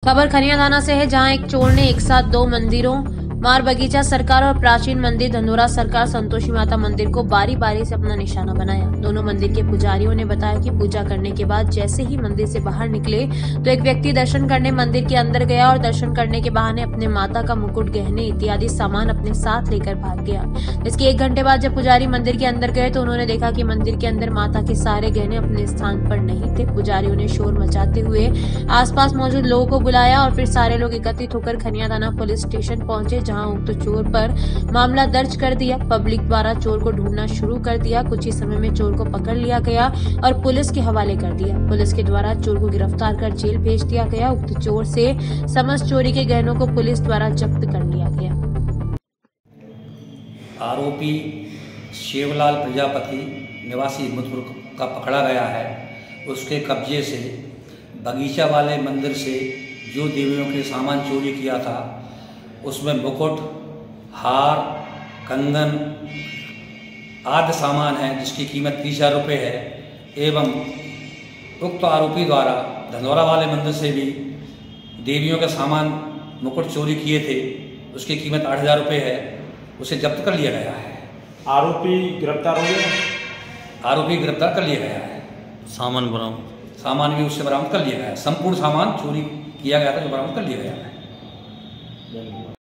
खबर खनिया थाना से है, जहां एक चोर ने एक साथ दो मंदिरों मार बगीचा सरकार और प्राचीन मंदिर धनोरा सरकार संतोषी माता मंदिर को बारी बारी से अपना निशाना बनाया। दोनों मंदिर के पुजारियों ने बताया कि पूजा करने के बाद जैसे ही मंदिर से बाहर निकले तो एक व्यक्ति दर्शन करने मंदिर के अंदर गया और दर्शन करने के बहाने अपने माता का मुकुट, गहने इत्यादि सामान अपने साथ लेकर भाग गया। इसके 1 घंटे बाद जब पुजारी मंदिर के अंदर गए तो उन्होंने देखा कि मंदिर के अंदर माता के सारे गहने अपने स्थान पर नहीं थे। पुजारियों ने शोर मचाते हुए आसपास मौजूद लोगों को बुलाया और फिर सारे लोग एकत्रित होकर खनिया थाना पुलिस स्टेशन पहुंचे, जहां उक्त चोर पर मामला दर्ज कर दिया। पब्लिक द्वारा चोर को ढूंढना शुरू कर दिया। कुछ ही समय में चोर को पकड़ लिया गया और पुलिस के हवाले कर दिया। पुलिस के द्वारा चोर को गिरफ्तार कर जेल भेज दिया गया। उक्त चोर से समस्त चोरी के गहनों को पुलिस द्वारा जब्त कर लिया गया। आरोपी शिवलाल प्रजापति निवासी हिम्मतपुर का पकड़ा गया है। उसके कब्जे से बगीचा वाले मंदिर से जो देवियों के सामान चोरी किया था उसमें मुकुट, हार, कंगन आदि सामान है जिसकी कीमत 30,000 रुपये है। एवं उक्त आरोपी द्वारा धनोरा वाले मंदिर से भी देवियों के सामान मुकुट चोरी किए थे, उसकी कीमत 8,000 रुपये है। उसे जब्त कर लिया गया है। आरोपी गिरफ्तार हो गया? आरोपी गिरफ्तार कर लिया गया है। सामान भी उससे बरामद कर लिया गया है। संपूर्ण सामान चोरी किया गया था जो बरामद कर लिया गया है।